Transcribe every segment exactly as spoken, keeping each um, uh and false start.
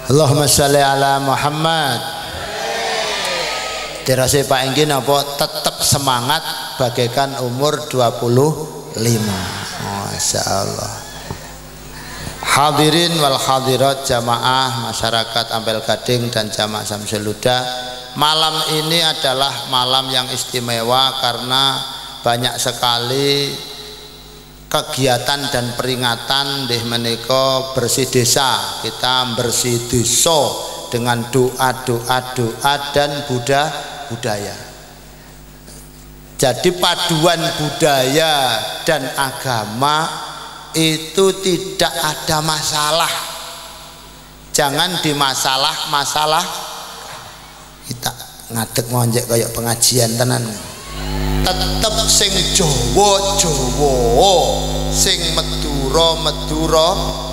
Allahumma sholli ala Muhammad. Dirasa Pak Enggi napa tetap semangat bagaikan umur dua puluh lima. Masya Allah. Hadirin wal hadirat jamaah masyarakat Ampel Gading dan jamaah Samsul Huda, malam ini adalah malam yang istimewa karena banyak sekali kegiatan dan peringatan di menika bersih desa. Kita bersih desa dengan doa-doa doa dan buddha budaya. Jadi paduan budaya dan agama itu tidak ada masalah. Jangan di masalah-masalah kita ngadeg ngonjek kayak pengajian tenan. Tetep sing Jawa-Jawa, sing Madura-Madura.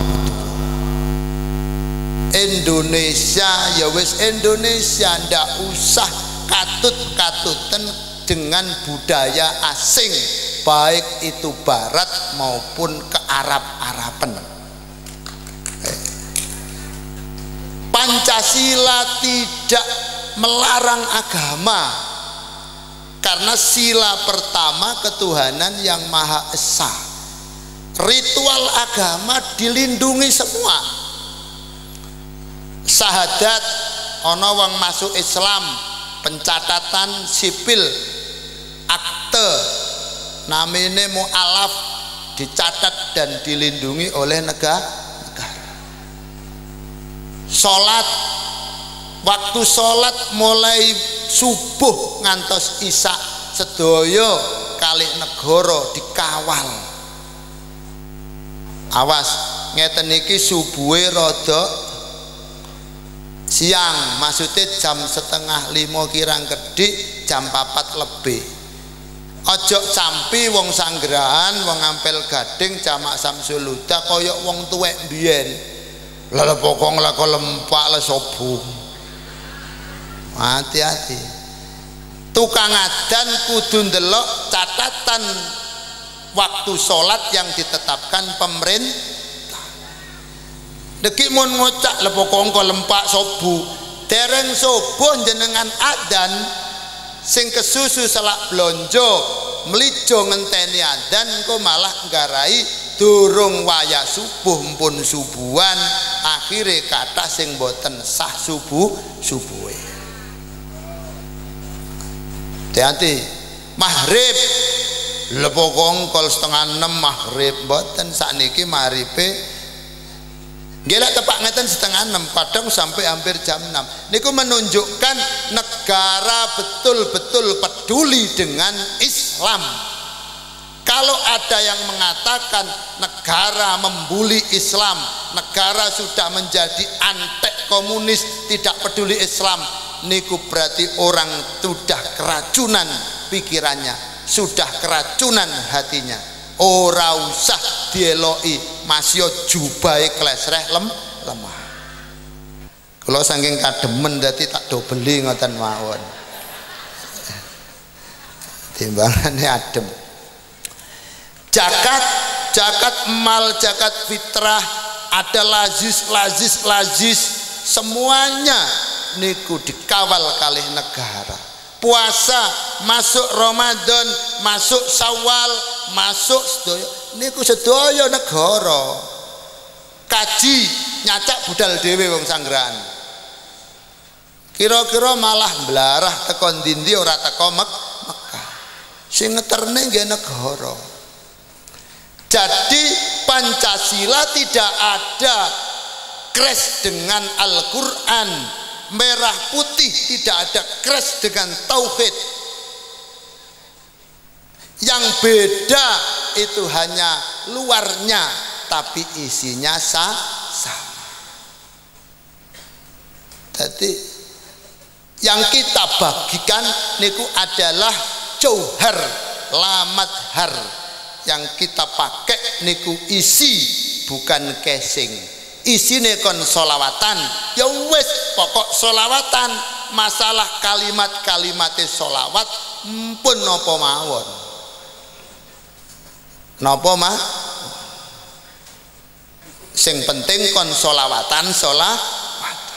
Indonesia ya wis Indonesia, ndak usah katut-katuten dengan budaya asing, baik itu barat maupun ke Arab-Araban. Pancasila tidak melarang agama, karena sila pertama ketuhanan yang Maha Esa. Ritual agama dilindungi semua. Syahadat ana wong masuk Islam, pencatatan sipil, akte namine mu'alaf dicatat dan dilindungi oleh negara. Salat, waktu salat mulai subuh ngantos isya sedaya kalih negara dikawal. Awas ngeten iki subuhe rada siang, maksudnya jam setengah lima kirang kedik, jam papat lebih. Ojo sampai wong Sanggerahan, wong Ampel Gading, Jamak Samsul Huda koyok wong tuwek mbiyen. Lha pokok lako lempak le sobu. Hati-hati. Tukang adan kudu ndelok catatan waktu sholat yang ditetapkan pemerintah. Dekik mun ngocak le pokok engko lempak sobu. Dereng subuh jenengan adan sing kesusu selak blonjo melijo ngenteni adan engko malah nggarai durung waya subuh pun subuhan, akhirnya kata sing boten sah subuh subuhe. Hati-hati. Maghrib lepokong kol setengah enam maghrib boten, sakniki maghribe gelak tepak ngeten setengah enam, kadang sampai hampir jam enam. Niku menunjukkan negara betul-betul peduli dengan Islam. Kalau ada yang mengatakan negara membuli Islam, negara sudah menjadi antek komunis, tidak peduli Islam, niku berarti orang sudah keracunan pikirannya, sudah keracunan hatinya. Ora usah dieloi, masih jubai klesreh lem lemah. Kalau saking kademen dadi tak do beli ngoten mawon. Timbangannya adem. Zakat, zakat mal, zakat fitrah, ada lazis, lazis, lazis, semuanya niku dikawal kalih negara. Puasa, masuk Ramadan, masuk Syawal, masuk sedaya niku sedaya negara. Kaji nyacak budal dhewe wong Sanggerahan. Kira-kira malah mblarah teko ndi-ndi ora teko Mekah. Sing ngeterne nggih negara. Jadi Pancasila tidak ada crash dengan Al-Quran, merah putih tidak ada crash dengan tauhid. Yang beda itu hanya luarnya, tapi isinya sama. Jadi yang kita bagikan niku adalah jauhar lamadhar. Yang kita pakai niku isi, bukan casing. Isine kon solawatan, ya wis pokok solawatan. Masalah kalimat-kalimatnya solawat mpun napa mawon. Napa mah? Sing penting kon solawatan solawat.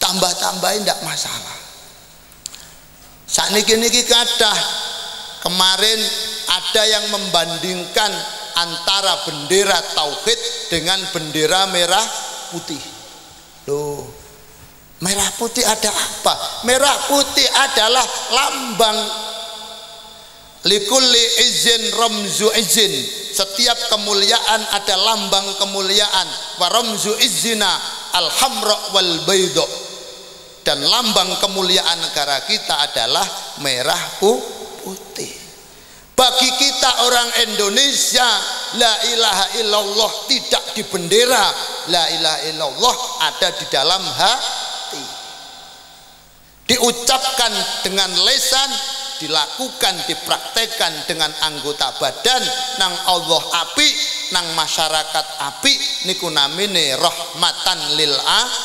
ditambah-tambahin tidak masalah. Sakniki niki kadah kemarin ada yang membandingkan antara bendera tauhid dengan bendera merah putih. Loh, merah putih ada apa? Merah putih adalah lambang likulli izin ramzu izin. Setiap kemuliaan ada lambang kemuliaan. Wa ramzu izina al-hamra wal bayda. Dan lambang kemuliaan negara kita adalah merah putih. Bagi kita orang Indonesia, la ilaha illallah tidak di bendera, la ilaha illallah ada di dalam hati. Diucapkan dengan lisan, dilakukan, dipraktekkan dengan anggota badan, nang Allah api, nang masyarakat api, niku namine rahmatan lil alamin.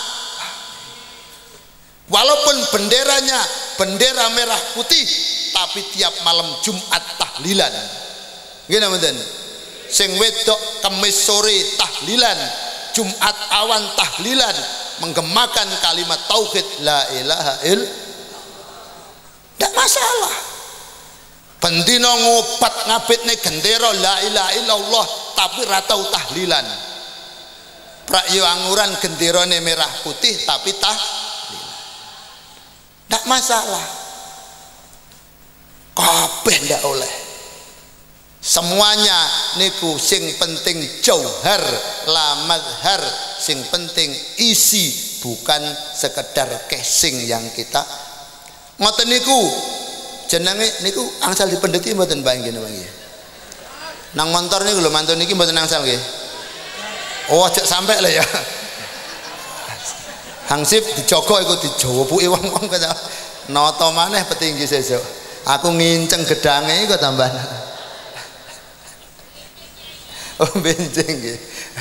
Walaupun benderanya bendera merah putih, tapi tiap malam Jumat tahlilan. Gini mboten? Sing wedok Kamis sore tahlilan, Jumat awan tahlilan, menggemakan kalimat tauhid la ilaha illallah. Tidak masalah. Bendino ngobat ngabitne gendera la ilaha illallah tapi ratau tahlilan. Prakyo anguran genderane merah putih tapi tahlilan. Tidak masalah. Kabeh ndak oleh. Semuanya niku sing penting jauhar la madhar, sing penting isi, bukan sekedar casing yang kita ngoten niku. Jenenge niku angsal dipendheti mboten Pak nggih nggih. Nang montor niku lho mantun niki mboten angsal nggih. Oh aja sampai lah ya. Hangsip dijogo iku dijowopuki wong-wong kata nata maneh petinggi sesuk. Aku nginceng gedange kok tambah. Oh benjing nggih.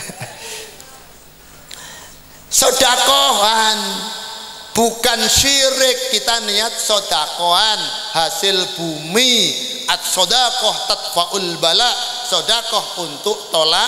Sedekahan bukan syirik, kita niat sodakohan hasil bumi. At sodakoh tatfaul bala, sodakoh untuk tolak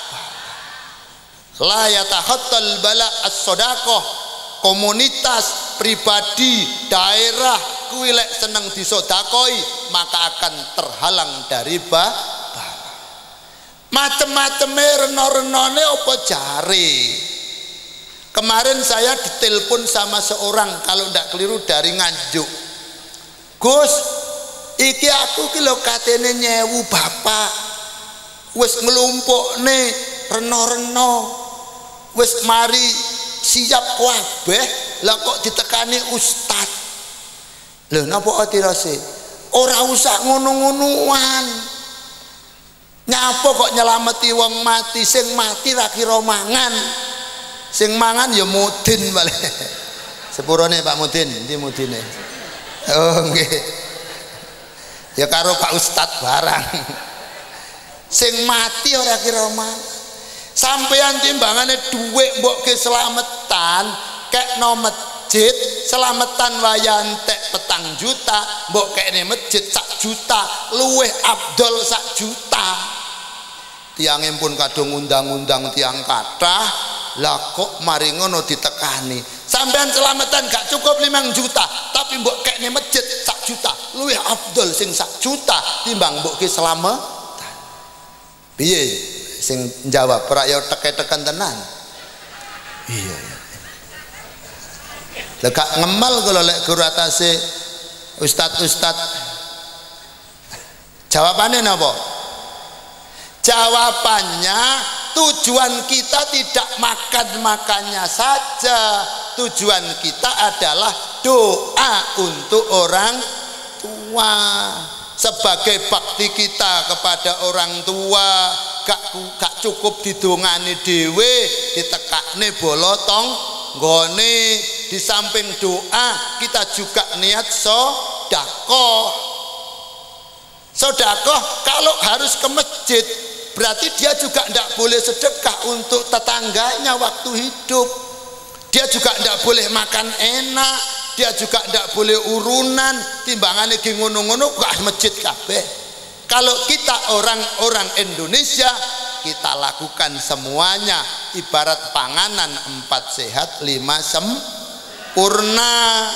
la yatakhattal bala as sodakoh. Komunitas, pribadi, daerah kuwi lek seneng disodakoi maka akan terhalang dari bah macem-maceme reno-renone apa jare. Kemarin saya ditelepon sama seorang, kalau ndak keliru dari Nganjuk. Gus, iki aku ki lho katene nyewu bapak. Wis nglumpukne reno-reno. Wis mari siap kabeh, lah kok ditekani ustad. Lho napa atirase? Ora usah ngono-ngonoan. Nyapa kok nyelameti wong mati, sing mati ra kira mangan. Sing mangan ya mudin balik. Sepurone Pak Mudin, endi mudine? Oh nggih. Ya karo Pak Ustad barang. Sing mati ora kira mangan. Sampeyan timbangane dhuwit mbok ke selametan, kekno masjid, selametan wayantek petang juta, mbok kekne masjid sak juta, luweh abdol sak juta. Tiangnya pun kadung undang-undang tiang kathah, lah kok mari ngono ditekani. Sampean selamatan gak cukup limang juta, tapi mbok kekne masjid sak juta, luweh abdol sing sak juta timbang mbok ke selametan. Piye? Sing jawab rakyat teke-tekan tenan. Iya. Lek gak ngemal kalau lek guru atase ustad-ustad. Jawabannya napa? Jawabannya tujuan kita tidak makan-makannya saja. Tujuan kita adalah doa untuk orang tua. Sebagai bakti kita kepada orang tua, gak, gak cukup didongani dhewe, ditekakne bolotong nggone. Di samping doa kita juga niat sedekah. Sedekah kalau harus ke masjid berarti dia juga tidak boleh sedekah untuk tetangganya waktu hidup. Dia juga tidak boleh makan enak, dia juga tidak boleh urunan, timbangannya ki ngono-ngono gak masjid kabeh. Kalau kita orang-orang Indonesia, kita lakukan semuanya ibarat panganan empat sehat lima sem. purna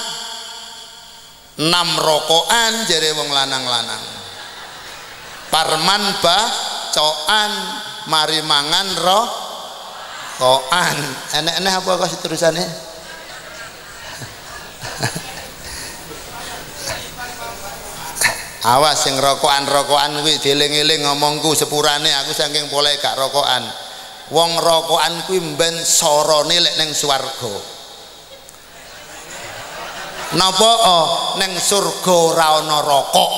enam rokokan jere wong lanang-lanang. Parman bacoan mari mangan rokokan. Enek-enek apa kok terusane? Awas sing rokokan-rokokan kuwi dieling-eling ngomongku sepurane aku saking pole gak rokokan. Wong rokokan kuwi mben sorone lek ning swarga. Napa oh, ning surga ora ana rokok.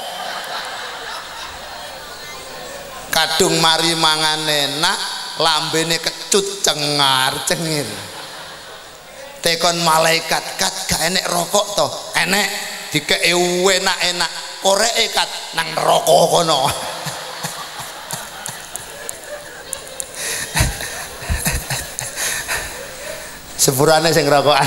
Kadung mari mangan enak, lambene kecut cengar cengir. Tekon malaikat kat gak enek rokok to. Enek dikeke enak-enak. Koreke kat nang neraka kono. Sepurane sing rokokan.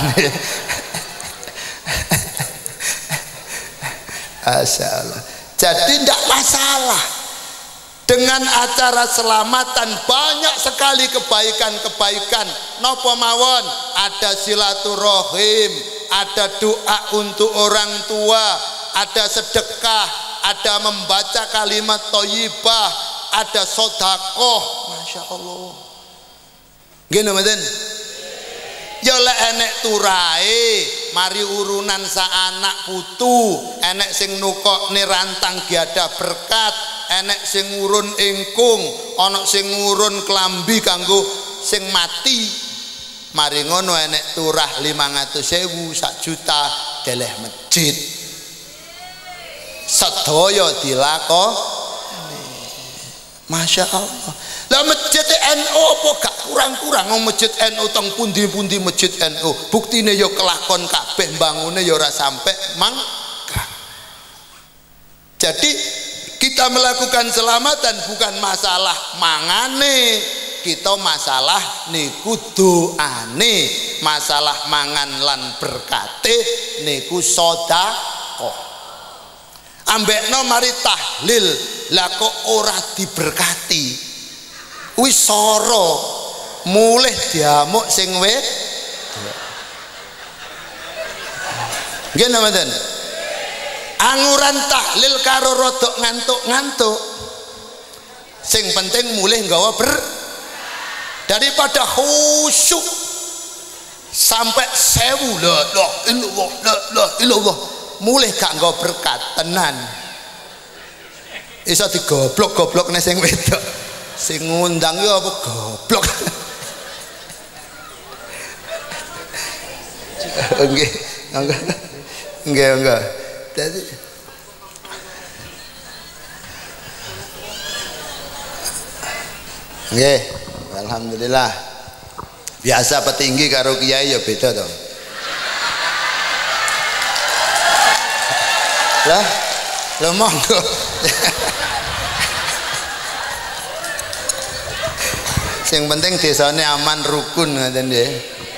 Asyaallah. Jadi tidak masalah dengan acara selamatan, banyak sekali kebaikan-kebaikan. Napa mawon, ada silaturahim, ada doa untuk orang tua, ada sedekah, ada membaca kalimat thayyibah, ada sedekah. Masya Allah. Gini mboten? Ya lek enek turae, mari urunan sa anak putu, enek sing nukokne rantang giada berkat, enek sing ngurun ingkung, ana sing ngurun klambi kanggo sing mati. Mari ngono enek turah limang atus ewu, sak juta deleh masjid. Sedaya dilakoni. Masya Allah. Lah masjid N U apa gak kurang-kurang wong masjid N U teng pundi-pundi masjid N U. Buktine ya kelakon kabeh mbangune ya ora sampe mangka. Jadi kita melakukan selamatan bukan masalah mangane, kita masalah niku doane, masalah mangan lan berkate niku sedekah. Ambekno mari tahlil, lah kok ora diberkati. Wis soro mulih diamuk sing wet. Nggih mboten? Anguran tahlil karo rodok ngantuk-ngantuk. Sing penting mulih nggawa ber daripada khusyuk sampai sewu la ilallah la ilallah mulih gak nggawa berkat tenan. Iso digoblok-goblokne sing wedok. Sing ngundang yo apa goblok. Nggih, enggak. Nggih, enggak. Dadi nggih, alhamdulillah. Biasa petinggi karo kiai ya beda to. Lah, lho monggo. Yang penting desane aman rukun ngoten nggih.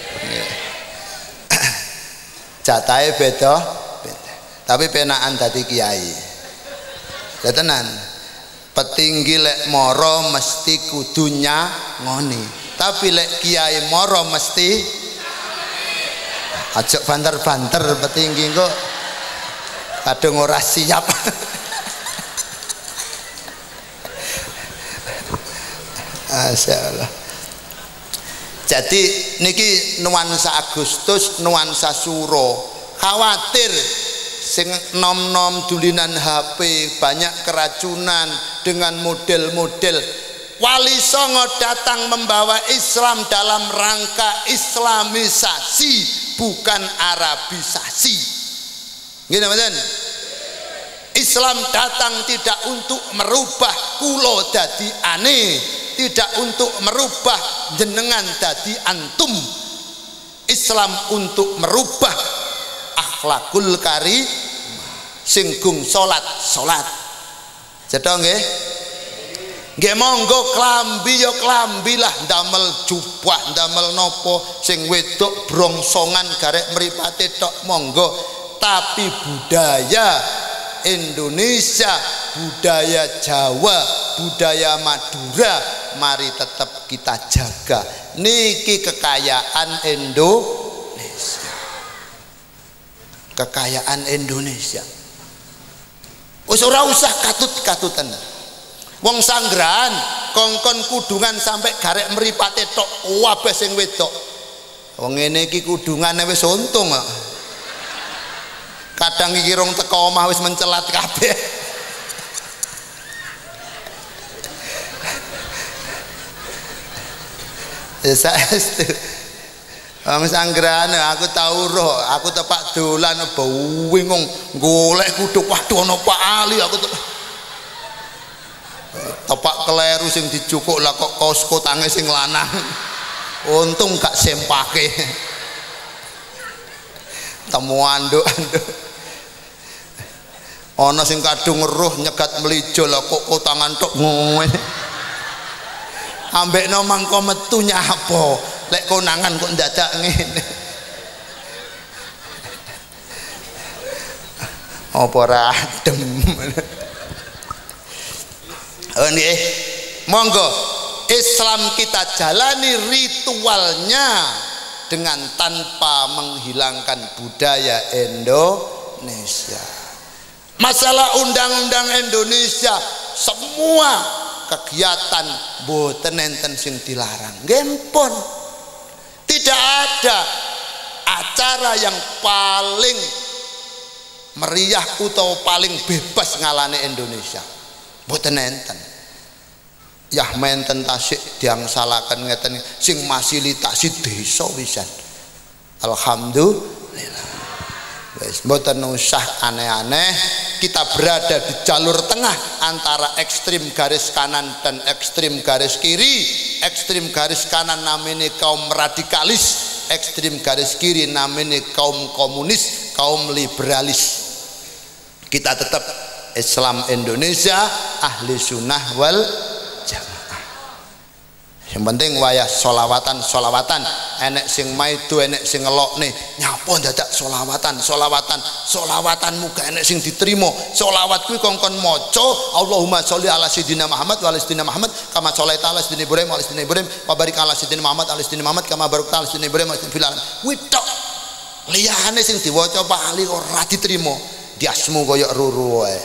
Jatahe beda, beda. Tapi penakan dadi kiai. Ya tenan. Petinggi lek moro mesti kudu nyangoni. Tapi lek kiai moro mesti ajak banter-banter petinggi kok kadung ora siap. Masya Allah. Jadi niki nuansa Agustus, nuansa suro. Khawatir sing nom-nom dulinan H P, banyak keracunan dengan model-model. Wali Songo datang membawa Islam dalam rangka islamisasi, bukan arabisasi. Gini mboten? Islam datang tidak untuk merubah kulo dadi aneh, tidak untuk merubah jenengan dadi antum. Islam untuk merubah akhlakul kari singgung salat salat. Cetha nggih? Nggih monggo klambi ya klambi lah, ndamel jubah ndamel nopo sing wedok brongsongan garek mripate tok monggo, tapi budaya Indonesia, budaya Jawa, budaya Madura mari tetap kita jaga. Niki kekayaan Indonesia. kekayaan Indonesia. Wis ora usah katut-katutan. Wong Sanggrahan kongkon kudungan sampai garek mripate tok wabeh sing wedok. Wong ngene iki kudungane wis untung kok. Kadang iki rong teko omah wis mencelat kabeh. Saestu. Wong Sanggrahan aku tau roh, aku tepak dolan bingung golek kuduk waduh ana Pak Ali aku tepak tepak keleru sing dicukuk lah kok kaos kotange sing lanang. Untung gak sempake. Temu anduk-anduk. Ana sing kadung eruh nyegat melijo lah kok kotangan tok ngono. Ambekno mangko metu nyapo lek konangan kok ndadak ngene. Apa ora adem. Oh nggih, monggo Islam kita jalani ritualnya dengan tanpa menghilangkan budaya Indonesia. Masalah undang-undang Indonesia semua kegiatan boten enten sing dilarang. Nggih, tidak ada acara yang paling meriah atau paling bebas ngalane Indonesia. Boten enten. Yah menten tasik diangsalaken ngeten sing fasilitasi desa wisan. Alhamdulillah. Wis mboten usah aneh-aneh, kita berada di jalur tengah antara ekstrim garis kanan dan ekstrim garis kiri. Ekstrim garis kanan namanya kaum radikalis, ekstrim garis kiri namanya kaum komunis, kaum liberalis. Kita tetap Islam Indonesia, ahli sunnah wal jamaah. Yang penting wayah solawatan solawatan. Enek sing maido, enek sing ngelokne, nyapa dadak solawatan solawatan solawatan muga enek sing diterima. Solawat kuwi kongkon maca Allahumma sholli ala sayyidina Muhammad wa ala sayyidina Muhammad kama sholaita ala sayyidina Ibrahim wa ala sayyidina Ibrahim wa barik ala sayyidina Muhammad ala sayyidina Muhammad kama barakta ala sayyidina Ibrahim wa ala sayyidina Ibrahim. Kuwi tok. Liyane sing diwaca Pak Ali ora diterima. Diasmu kaya ruru wae.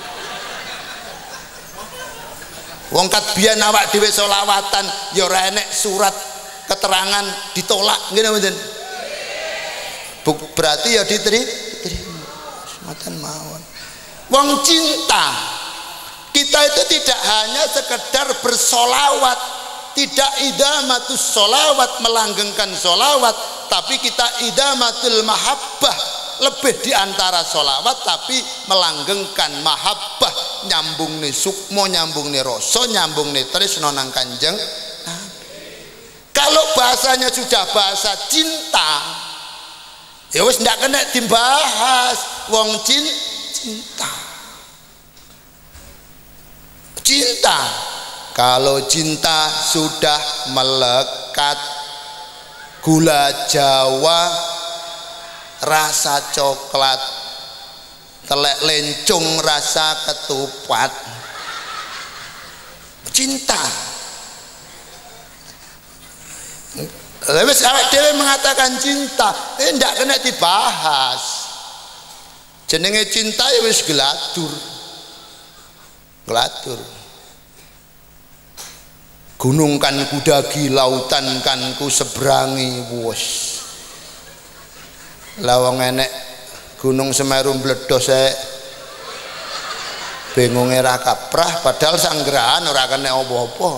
Wong kat biyen awak dhewe selawatan ya ora enek surat keterangan ditolak ngene mboten. Berarti ya diterima. Sematan mawon. Wong cinta. Kita itu tidak hanya sekedar bersolawat, tidak idamatus solawat melanggengkan solawat, tapi kita idamatul mahabbah, lebih diantara solawat tapi melanggengkan mahabbah, nyambung nih sukmo, nyambung nih rasa, nyambung nih tresno nang Kanjeng Nabi. Kalau bahasanya sudah bahasa cinta, ya wis ndak kena dibahas. Wong cin cinta cinta kalau cinta sudah melekat, gula Jawa, rasa coklat, telek lencung rasa ketupat, cinta. Lewis awak dhewe mengatakan cinta, eh ndak kena dibahas. Jenenge cinta ya wis geladur. Geladur. Gunung kan ku dagi, lautan kan ku seberangi, wis. Lawang enek Gunung Semeru mbledos e bingunge ra kaprah, padahal Sanggrahan ora kena apa-apa.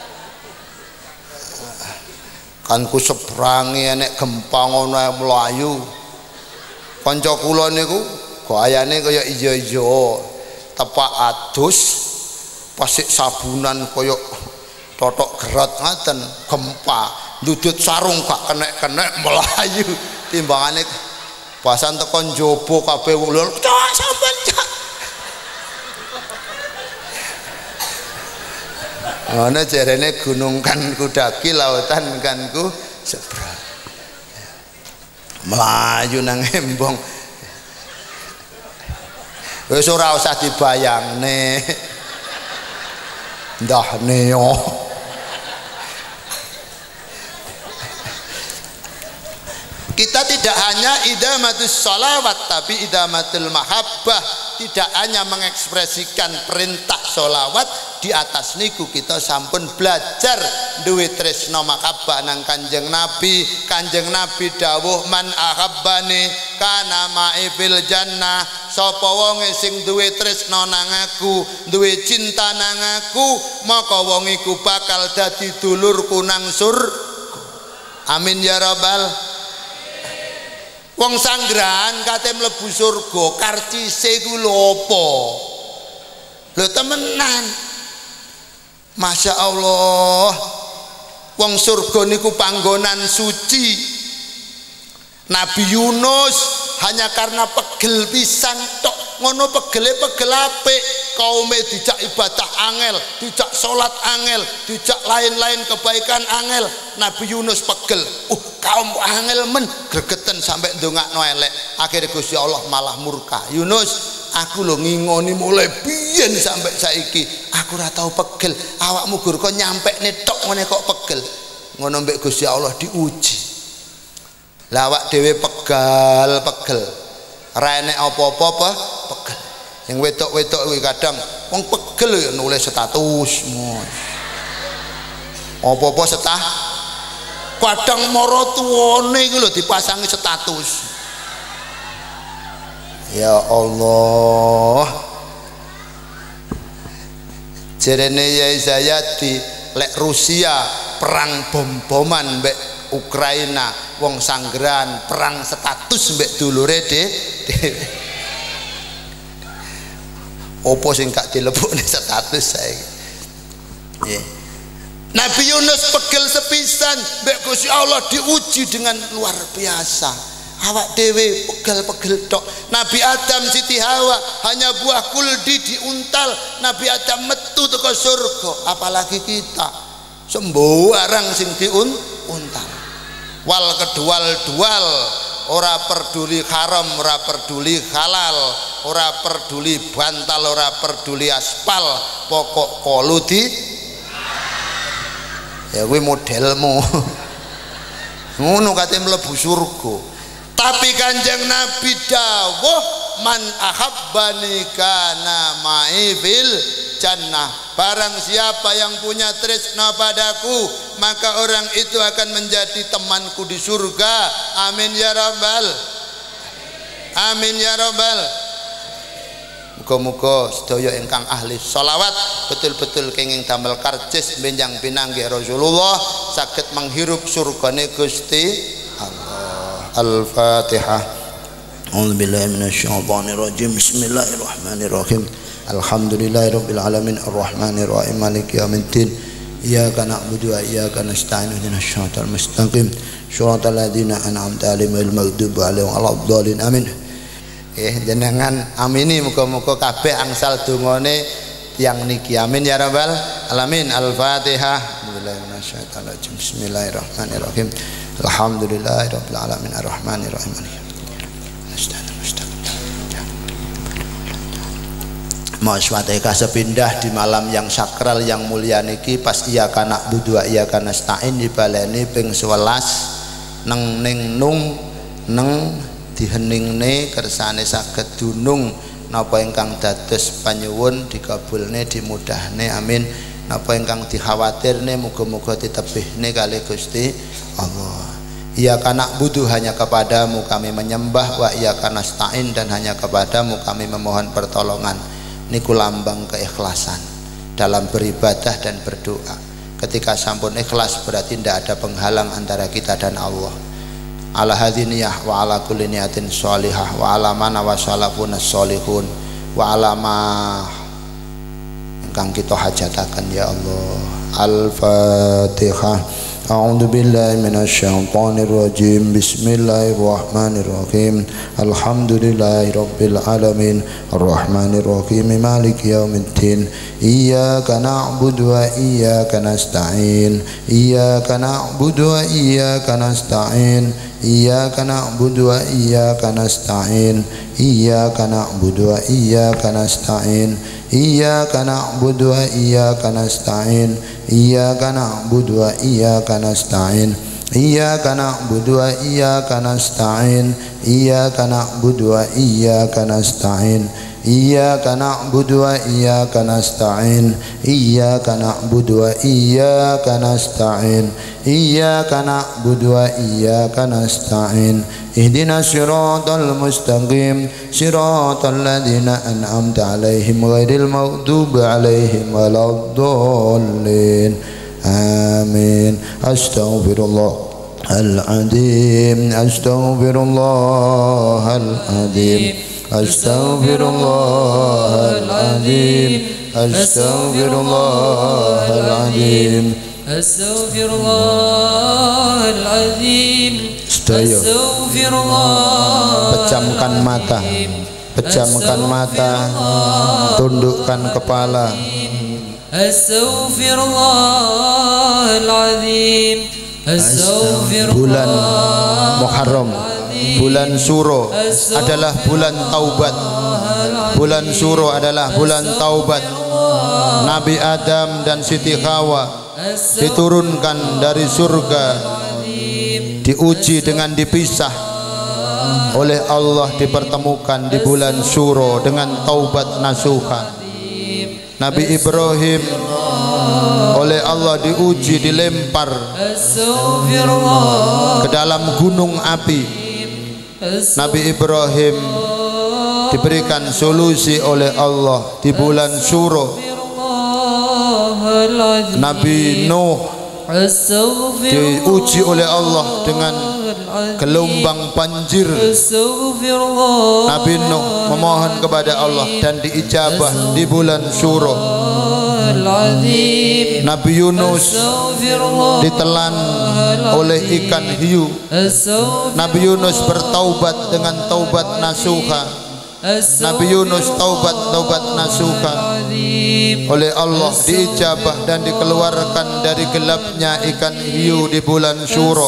Kan ku seberangi enek gempa ngono ae mlayu. Kanca kula niku gayane kaya ijo-ijo, tepak adus pasik sabunan kaya totok gerat ngaten, gempa ndudut sarung gak kenek-kenek mlayu. Timbangane pasan tekan njaba kabeh wong lho cak sampean cak. Ana jarene gunung kan ku daki, lautan kan ku seberang. Melayu nang embong. Wis ora usah dibayangne. Ndahne yo. Kita tidak hanya idamatus sholawat, tapi idamatul mahabbah. Tidak hanya mengekspresikan perintah sholawat, di atas niku kita sampun belajar duwe tresno mahabbah nang Kanjeng Nabi. Kanjeng Nabi dawuh man ahabbani kana ma'i fil jannah. Sapa wonge sing duwe tresno nang aku, duwe cinta nang aku, maka wong iku bakal dadi dulurku nang surga. Amin ya rabbal. Wong sanggrahan kate mlebu surga, karcise ku lho apa? Lho temenan. Masya Allah. Wong surga niku panggonan suci. Nabi Yunus hanya karena pegel pisan tok, ngono pegele pegel apik, kaume dijak ibadah angel, dijak salat angel, dijak lain-lain kebaikan angel. Nabi Yunus pegel, uh kaum angel men gregeten sampai ndongakno elek. Akhire Gusti Allah malah murka. Yunus, aku lho ngingoni mulai biyen sampai saiki, aku ora tau pegel. Awakmu gur kok nyampekne tok ngene kok pegel. Ngono mbek Gusti Allah diuji. Lawak dhewe pegal pegel, ora enek apa-apa apa pegel. Yang wedok-wedok kuwi kadang wong pegel ya nulis status. Apa-apa setah. Kadang mara tuwane iku lho dipasangi status. Ya Allah. Jerene Yai Zayati lek Rusia perang bom-boman mbek Ukraina, wong sanggeran perang status mbek dulure de dhewe. Opo sing gak dilebokne status saiki. Nggih. Nabi Yunus pegel sepisan mbek Gusti Allah diuji dengan luar biasa. Awak dhewe pegel-pegel tok. Nabi Adam Siti Hawa hanya buah kuldi diuntal, Nabi Adam metu teko surga, apalagi kita sembarang sing diuntal. Wal kedual dual, ora peduli haram, ora peduli halal, ora peduli bantal, ora peduli aspal, pokok koludi ya kuwi modelmu. Ngono kate mlebu surga. Tapi Kanjeng Nabi dawuh man ahabbani kana ma'i fil jannah. Barang siapa yang punya tresna padaku, maka orang itu akan menjadi temanku di surga. Amin ya rabbal. Amin ya rabbal. Muga-muga sedaya ingkang ahli sholawat betul-betul kenging damel karcis benjang pinanggih Rasulullah saged menghirup surgane Gusti Allah. Al-Fatihah. A'udzubillahi minasyaitonirrajim. Bismillahirrahmanirrahim. Alhamdulillahirabbil alamin arrahmanir rahim maliki yaumiddin. Iyyaka na'budu wa iyyaka nasta'in ihdinas siratal mustaqim siratal ladzina an'amta 'alaihim ghairil maghdubi 'alaihim waladdallin. Amin. Eh jenengan amini muga-muga kabeh angsal dongane tiyang niki. Amin ya rabbal alamin. Al-Fatihah. Bismillahirrahmanirrahim. Alhamdulillahirabbil alamin arrahmanir rahim. Masyaallah sepindah di malam yang sakral yang mulia niki pas iya kana budu iya kana stain dibaleni ping sewelas neng ning nung neng diheningne kersane saged dunung napa ingkang dados panyuwun dikabulne dimudahne amin. Napa ingkang dikhawatirne muga-muga ditebihne kali Gusti Allah. Iya kana budu hanya kepadamu kami menyembah, wa iya kana stain dan hanya kepadamu kami memohon pertolongan. Niku lambang keikhlasan dalam beribadah dan berdoa. Ketika sampun ikhlas berarti tidak ada penghalang antara kita dan Allah. Ala hadiniyah wa ala kulli niyatin sholihah wa ala mana wa salafun sholihun wa ala ma ingkang kita hajataken ya Allah. Al-Fatihah. A'udzu billahi minasyaitonir rajim. Bismillahirrahmanirrahim. Alhamdulillahirabbil alamin arrahmanir rahim maliki yaumiddin. Iyyaka na'budu wa iyyaka nasta'in. Iyyaka na'budu wa iyyaka nasta'in. Iyyaka na'budu wa iyyaka nasta'in. Iyyaka na'budu wa iyyaka nasta'in. Iyyaka na'budu wa iyyaka nasta'in. Iyyaka na'budu wa iyyaka nasta'in. Iyyaka na'budu wa iyyaka nasta'in. Iyyaka na'budu wa iyyaka nasta'in. Iyyaka na'budu wa iyyaka nasta'in. Iyyaka na'budu wa iyyaka nasta'in. Iyyaka na'budu wa iyyaka nasta'in. Ihdinas siratal mustaqim, siratal ladzina an'amta 'alaihim ghairil maghdubi 'alaihim waladdallin. Amin. Astaghfirullahal-adzim, astaghfirullahal-adzim, astaghfirullahal-adzim, astaghfirullahal-adzim, astaghfirullahal-adzim. Pejamkan mata, pejamkan mata, tundukkan kepala. Astaghfirullahaladzim. Bulan Muharram, bulan Suro adalah bulan taubat. Bulan Suro adalah bulan taubat. Nabi Adam dan Siti Hawa diturunkan dari surga, diuji dengan dipisah oleh Allah, dipertemukan di bulan Suro dengan taubat nasuha. Nabi Ibrahim oleh Allah diuji, dilempar ke dalam gunung api. Nabi Ibrahim diberikan solusi oleh Allah di bulan Suro. Nabi Nuh diuji oleh Allah dengan gelombang banjir. Nabi Nuh memohon kepada Allah dan diijabah di bulan Suro. Nabi Yunus ditelan oleh ikan hiu. Nabi Yunus bertaubat dengan taubat nasuha. Nabi Yunus taubat taubat nasuha oleh Allah, diijabah dan dikeluarkan dari gelapnya ikan hiu di bulan Suro.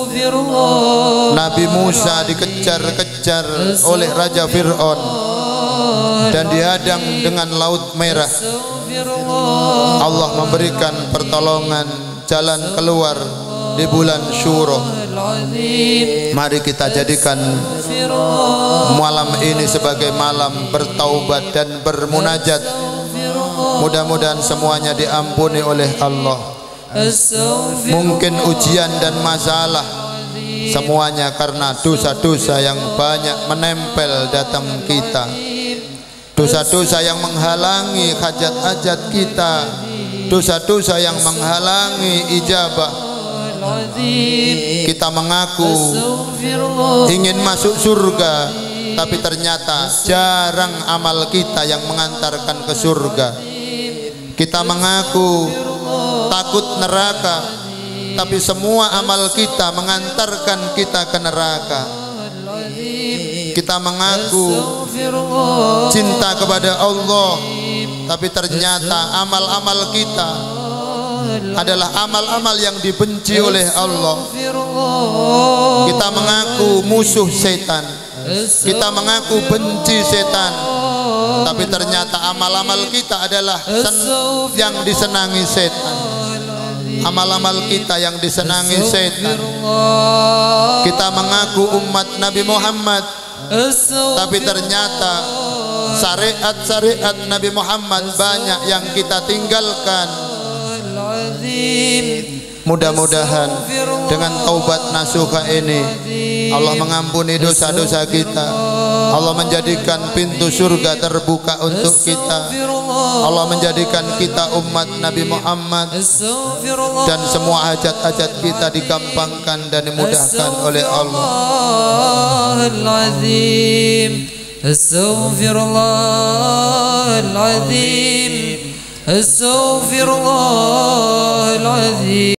Nabi Musa dikejar-kejar oleh Raja Fir'aun dan dihadang dengan Laut Merah. Allah memberikan pertolongan, jalan keluar di bulan Syuro. Mari kita jadikan malam ini sebagai malam bertaubat dan bermunajat. Mudah-mudahan semuanya diampuni oleh Allah. Mungkin ujian dan masalah semuanya karena dosa-dosa yang banyak menempel datang kita, dosa-dosa yang menghalangi hajat-hajat kita, dosa-dosa yang menghalangi ijabah. Kita mengaku ingin masuk surga, tapi ternyata jarang amal kita yang mengantarkan ke surga. Kita mengaku takut neraka, tapi semua amal kita mengantarkan kita ke neraka. Kita mengaku cinta kepada Allah, tapi ternyata amal-amal kita adalah amal-amal yang dibenci oleh Allah. Kita mengaku musuh setan, kita mengaku benci setan, tapi ternyata amal-amal kita adalah yang disenangi setan. Amal-amal kita yang disenangi setan. Kita mengaku umat Nabi Muhammad, tapi ternyata syariat-syariat Nabi Muhammad banyak yang kita tinggalkan. Mudah-mudahan dengan taubat nasuha ini Allah mengampuni dosa-dosa kita. Allah menjadikan pintu surga terbuka untuk kita. Allah menjadikan kita umat Nabi Muhammad, dan semua hajat-hajat kita digampangkan dan dimudahkan oleh Allah. Astaghfirullahaladzim, astaghfirullahaladzim.